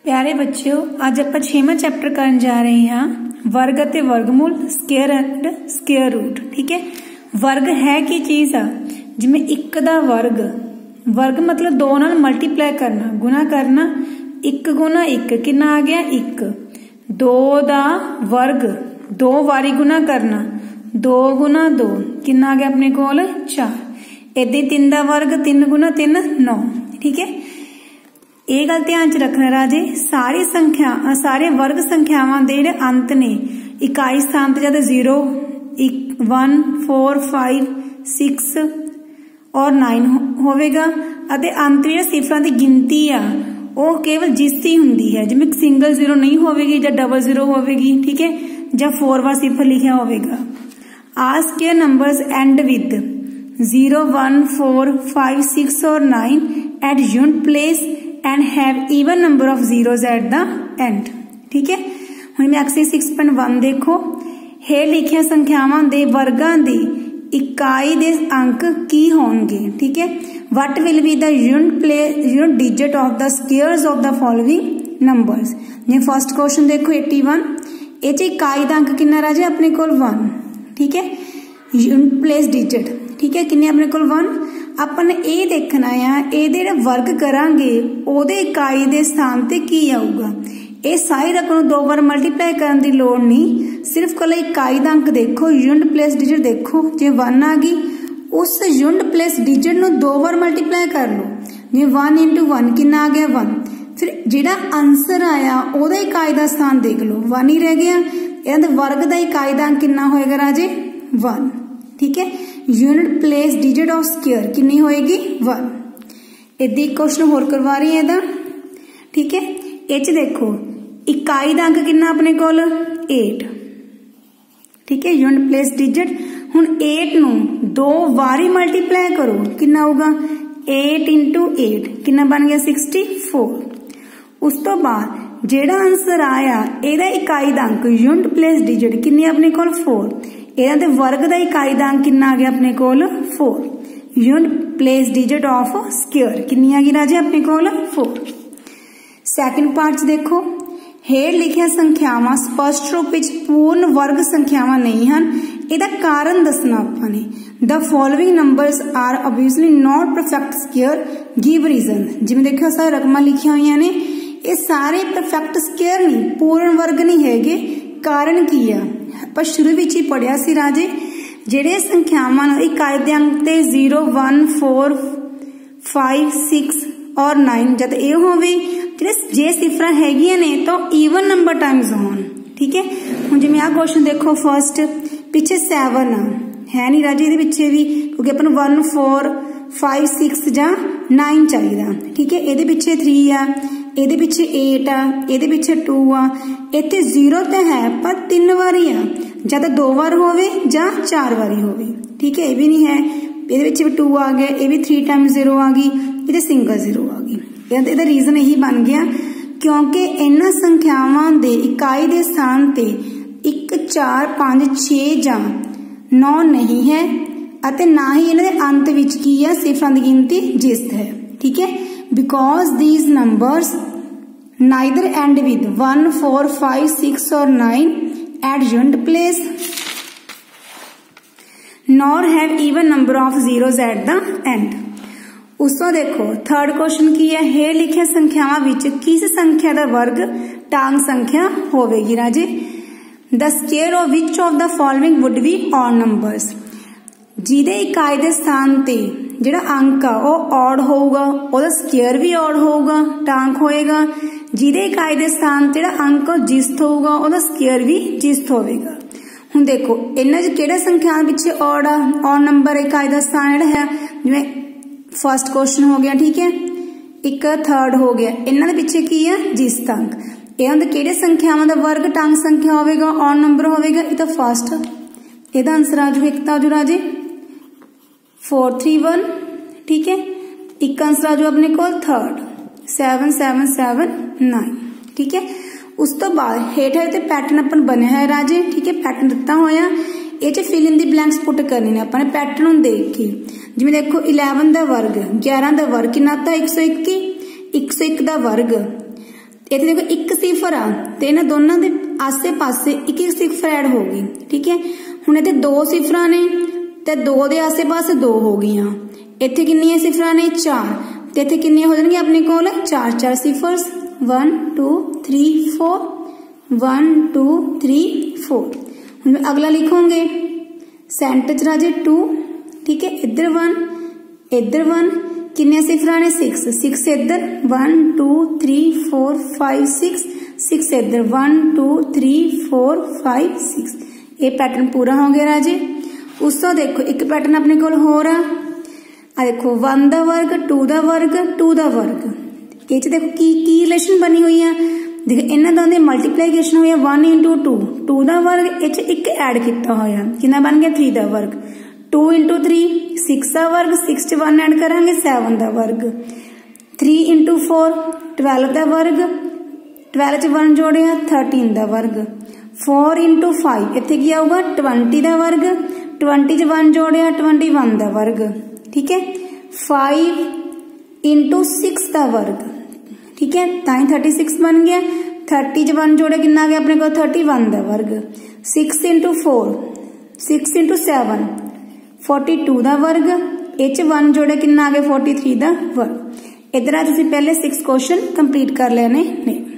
प्यारे बच्चों, आज आप 6वां चैप्टर करन जा रहे हैं वर्ग अते वर्गमूल, स्केयर एंड स्केयर रूट। ठीक है, वर्ग है की चीज आ जिमें एक दा वर्ग, वर्ग मतलब दो नाल मल्टीप्लाई करना, गुना करना। एक गुना एक कितना आ गया एक। दो दा वर्ग दो वारी गुना करना, दो गुना दो कितना आ गया अपने कोल 4। इदा तीन दा वर्ग तीन गुना तीन 9। ठीक है, ये गल ध्यान च रखना राजे, सारी संख्या सारे वर्ग संख्यावां दे जिहड़े अंत ने इकाई स्थान ते जद 0 1 4 5 6 और 9 होवेगा अते अंत जिहड़े सिफरां दी गिनती आ ਉਹ केवल जिस दी हुंदी है, जिवें सिंगल 0 नहीं होवेगी या डबल 0 होवेगी। ठीक है, या 4 बार सिफर लिखा होवेगा। Are square numbers end with 0 1 4 5 6 और 9 at unit place and have even number of zeros at the end. ठीक है, हुण मैं एक्सरसाइज 6.1 देखो, हे लिखिया संख्यावां दे वर्गां दी इकाई दे अंक की होणगे। ठीक है, what will be the unit digit of the squares of the following numbers. जे फर्स्ट क्वेश्चन देखो 81, ये इकाई दा अंक कितना राजे अपने कोल 1। ठीक है, यूनिट प्लेस डिजिट ठीक है किन्ने अपने कोल 1। अपन ये देखना है ये वर्ग करांगे ओदे इकाई दे स्थान ते की आऊगा। ये सारी रकम दो बार मल्टीप्लाई करने की लोड़ नहीं, सिर्फ कल इकाई का अंक देखो, यूनिट प्लेस डिजिट देखो, जे 1 आ गई उस यूनिट प्लेस डिजिट नु दो बार मल्टीप्लाई कर लो। जे 1 × 1 कितना आ गया 1। फिर जिहड़ा आंसर आया ओदा इकाई का स्थान देख लो 1 ही रह गया। इहदा वर्ग का इकाई का अंक कितना होएगा राजे 1। ठीक है, unit place digit of square कितनी होएगी 1। इदा एक क्वेश्चन होर करवा रही है इहदा। ठीक है, इच देखो इकाई का अंक कितना अपने कोल 8। ठीक है, यूनिट प्लेस डिजिट हुण 8 नु दो बारी मल्टीप्लाई करो कितना होगा 8 × 8 कितना बन गया 64। उस तो बाद जेड़ा आंसर आया एदा इकाई का अंक यूनिट प्लेस डिजिट कितनी अपने कोल 4। इहदा ते वर्ग का इकाई का अंक कितना आ गया अपने कोल 4। Unit place digit of square कितनी आ गई राजे अपने कोल 4। सैकेंड पार्ट देखो, हेठ लिखिया संख्यावां स्पष्ट रूप विच पूर्ण वर्ग संख्यावां नहीं हैं। इहदा कारण दसना आपां ने। The following numbers are obviously not perfect square, give reason. जिवें देखो सारे रकमां लिखिया हुई ने, ये सारे परफेक्ट स्केयर नहीं, पूर्ण वर्ग नहीं हैगे। कारण की आ ਆਪਾਂ शुरू विच ही पढ़िया सी राजे, ਜਿਹੜੇ संख्यावां इकाई दे अंक ते 0 1 4 5 6 और 9 जद ए होवे जे सिफरा हैगियां ने तो ईवन नंबर टाइम्स होन। ठीक है, हुण जिवें आ क्वेश्चन देखो फर्स्ट पिछे 7 है नहीं राजे इहदे पिछे भी, क्योंकि अपन 1 4 5 6 जां 9 चाहिदा। ठीक है, इहदे पिछे 3 आ, इहदे पिछे 8 आ, इहदे पिछे 2 आ, इत्थे 0 तो है पर 3 बारी आ, या तो 2 बार होवे जां 4 बारी होवे। ठीक है, ये भी नहीं है, इहदे विच भी 2 आ गया, ये भी 3 टाइम्स 0 आ गई, इहदे सिंगल 0 आ गई। इहदा रीजन यही बन गया क्योंकि इन्हां संख्यावां दे इकाई दे स्थान ते 1 4 5 6 जां 9 नहीं है अते ना ही इन्हां दे अंत विच की है सिफरां दी गिनती जिस्त है। ठीक है, because these numbers neither end with 1 4 5 6 और 9 at unit place nor have even number of zeros at the end. उसको देखो थर्ड क्वेश्चन की है, हे लिखे संख्यावां विच किस संख्या का वर्ग टांग संख्या होवेगी राजे। The square of which of the following would be odd numbers. जिहदे इकाई दे स्थान ते जिहड़ा अंक आ वो ऑड होगा ओदा स्केयर भी ऑड होगा, टांग होएगा। जिहदे इकाई दे स्थान ते जिहड़ा अंक जिस्त होगा ओदा स्केयर भी जिस्त होवेगा। हुण देखो इन्हां च किहड़ा संख्या पिछे ऑड आ, ऑड नंबर इकाई दा स्थान जिहड़ा है, जिवें फर्स्ट क्वेश्चन हो गया। ठीक है, एक थर्ड हो गया, इन्हां दे पिछे की है जिस्त अंक। इहां दे किहड़े संख्यावां दा वर्ग टांग संख्या होवेगा, ऑड नंबर होवेगा, ये तो फर्स्ट। इहदा आंसर आ जाऊ, एक तां आ जाऊ राजे 4 3 1। ठीक है, एक आंसर आ जाऊ अपने कोल थर्ड 7 7 7 9। ठीक है, उस तो बाद हेठ ते पैटर्न अपन बने है राजे। ठीक है, पैटर्न दिता होया, ये च fill in the blanks put करने ने अपने पैटर्न देख के। जिवें देखो 11 का वर्ग 11 का वर्ग कितना था 121, 101 का वर्ग इत्थे देखो एक सिफर आ ते इन्हां दोनों दे आसे पासे एक एक सिफर ऐड हो गई, ठीक है। हुण इत्थे दो सिफरां ने ते दो दे आसे पासे दो हो गईयां, इत्थे किन्नियां सिफरां ने 4 ते इत्थे किन्नियां हो जाणगीਆਂ अपने कोल 4 4 सिफर्स 1 2 3 4 1 2 3 4। हुण अगला लिखोगे सेंटर च राजे 2, ठीक है, इधर 1 किन्ने सिफरां ने 6 6 इधर 1 2 3 4 5 6 6 इधर 1 2 3 4 5 6। ये पैटर्न पूरा हो गया राजे। उस तो देखो एक पैटर्न अपने कोल होर आ देखो 1 दा वर्ग 2 दा वर्ग 2 दा वर्ग। ये देखो की रिलेशन बनी हुई है, देखो इन्हां दोनों दी मल्टीप्लीकेशन हुई है 1 इंटू 2 2 दा वर्ग इच एक ऐड किया होया कितना बन गया 3 दा वर्ग 2 इंटू 3 6 दा वर्ग 6 च 1 ऐड करांगे 7 दा वर्ग 3 इंटू 4 12 दा वर्ग 12 च 1 जोड़िया 13 दा वर्ग 4 इंटू 5 इत्थे की आऊगा 20 दा वर्ग 20 च 1 जोड़िया 21 दा वर्ग, ठीक है। 5 इंटू 6 दा वर्ग, ठीक है, ताई 36 बन गया। 30 च 1 जोड़े कितना आ गया अपने को 31 दा वर्ग 6 इंटू 4 6 इंटू 7 42 दा वर्ग इच 1 जोड़े कितना आ गया 43 दा वर्ग। इधर तुसीं पहले 6 क्वेश्चन कंप्लीट कर लेने ने।